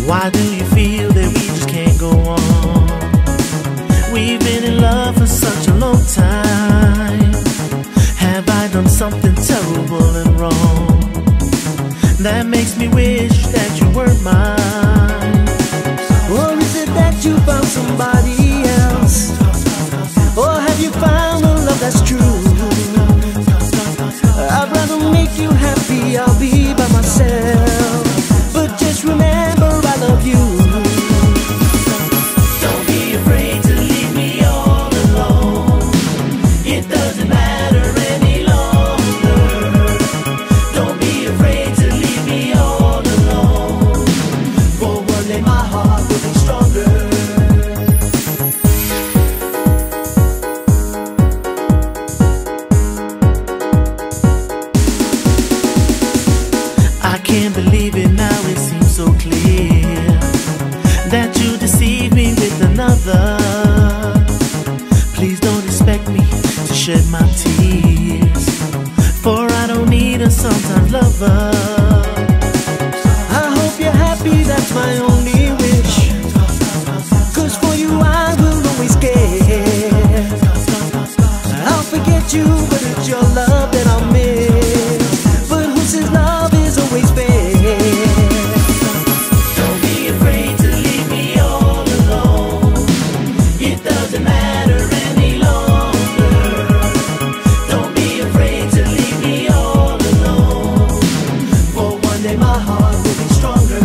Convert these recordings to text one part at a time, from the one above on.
Why do you feel that we just can't go on? We've been in love for such a long time. Have I done something terrible and wrong that makes me wish that you weren't mine? Or is it that you found somebody else? Or have you found a love that's true? I'd rather make you happy, I'll be by myself. But just remember I love you. Don't be afraid to leave me all alone. It doesn't matter any longer. Don't be afraid to leave me all alone. For one day my heart will be stronger. I can't believe it now, it seems so clear that you deceive me with another. Please don't expect me to shed my tears, for I don't need a sometimes lover. I hope you're happy, that's my only wish. 'Cause for you I will always care. I'll forget you, but it's your love that I'll miss. But who says love is always fair? Don't be afraid to leave me all alone. It doesn't matter any longer. Don't be afraid to leave me all alone. For one day my heart will be stronger.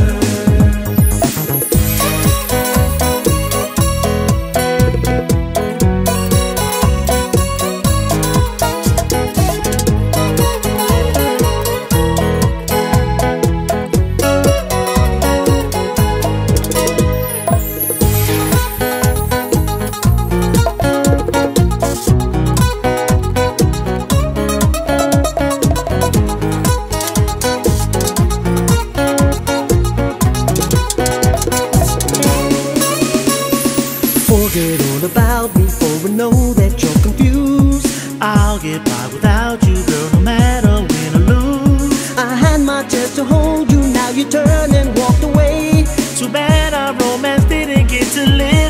Forget all about me, for I know that you're confused. I'll get by without you, girl, no matter win or lose. I had my chance to hold you, now you turned and walked away. Too bad our romance didn't get to live